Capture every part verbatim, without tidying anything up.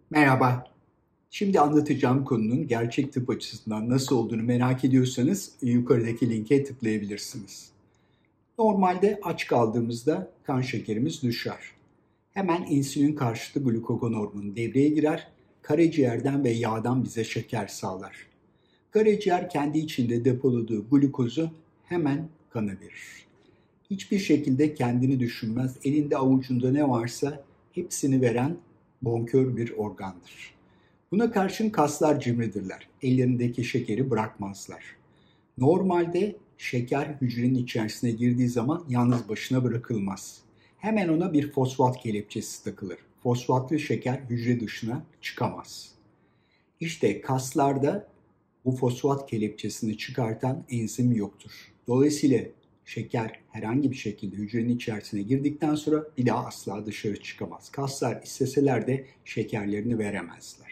Merhaba. Şimdi anlatacağım konunun gerçek tıp açısından nasıl olduğunu merak ediyorsanız yukarıdaki linke tıklayabilirsiniz. Normalde aç kaldığımızda kan şekerimiz düşer. Hemen insülin karşıtı glukagon hormonu devreye girer, karaciğerden ve yağdan bize şeker sağlar. Karaciğer kendi içinde depoladığı glukozu hemen kana verir. Hiçbir şekilde kendini düşünmez, elinde avucunda ne varsa hepsini veren bonkör bir organdır. Buna karşın kaslar cimridirler. Ellerindeki şekeri bırakmazlar. Normalde şeker hücrenin içerisine girdiği zaman yalnız başına bırakılmaz. Hemen ona bir fosfat kelepçesi takılır. Fosfatlı şeker hücre dışına çıkamaz. İşte kaslarda bu fosfat kelepçesini çıkartan enzim yoktur. Dolayısıyla şeker herhangi bir şekilde hücrenin içerisine girdikten sonra bir daha asla dışarı çıkamaz. Kaslar isteseler de şekerlerini veremezler.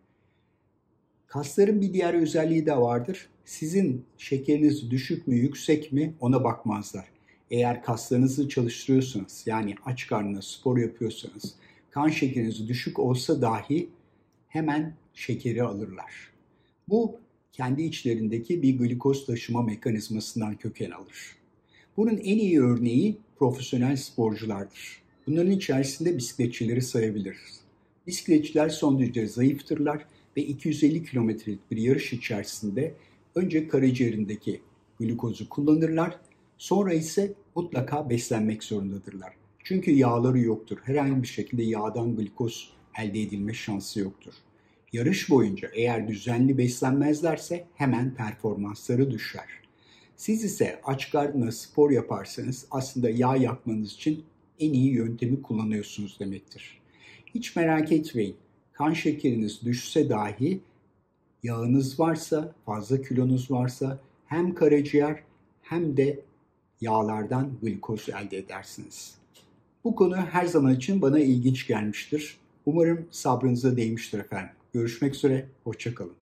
Kasların bir diğer özelliği de vardır. Sizin şekeriniz düşük mü, yüksek mi ona bakmazlar. Eğer kaslarınızı çalıştırıyorsanız, yani aç karnına spor yapıyorsanız, kan şekeriniz düşük olsa dahi hemen şekeri alırlar. Bu kendi içlerindeki bir glikoz taşıma mekanizmasından köken alır. Bunun en iyi örneği profesyonel sporculardır. Bunların içerisinde bisikletçileri sayabiliriz. Bisikletçiler son derece zayıftırlar ve iki yüz elli kilometrelik bir yarış içerisinde önce karaciğerindeki glikozu kullanırlar, sonra ise mutlaka beslenmek zorundadırlar. Çünkü yağları yoktur. Herhangi bir şekilde yağdan glikoz elde edilme şansı yoktur. Yarış boyunca eğer düzenli beslenmezlerse hemen performansları düşer. Siz ise aç karnına spor yaparsanız aslında yağ yakmanız için en iyi yöntemi kullanıyorsunuz demektir. Hiç merak etmeyin. Kan şekeriniz düşse dahi yağınız varsa, fazla kilonuz varsa hem karaciğer hem de yağlardan glikoz elde edersiniz. Bu konu her zaman için bana ilginç gelmiştir. Umarım sabrınıza değmiştir efendim. Görüşmek üzere, hoşça kalın.